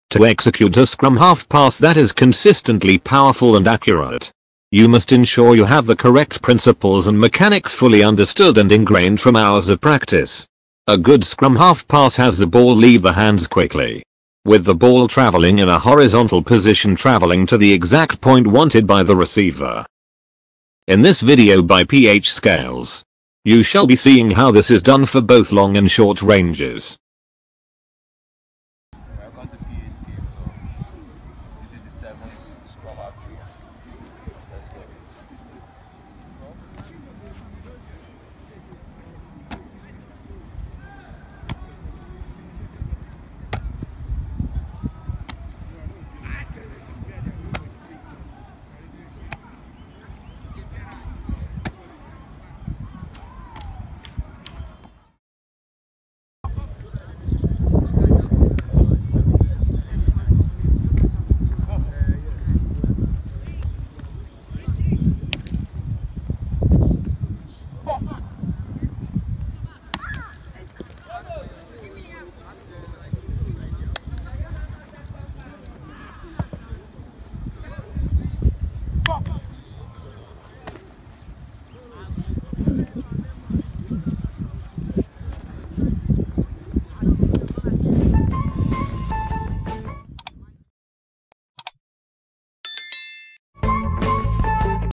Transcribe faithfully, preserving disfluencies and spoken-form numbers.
To execute a scrum half pass that is consistently powerful and accurate, you must ensure you have the correct principles and mechanics fully understood and ingrained from hours of practice. A good scrum half pass has the ball leave the hands quickly, with the ball traveling in a horizontal position, traveling to the exact point wanted by the receiver. In this video by P H Scales, you shall be seeing how this is done for both long and short ranges. Welcome to P H Scales. This is the seventh scrum half drill.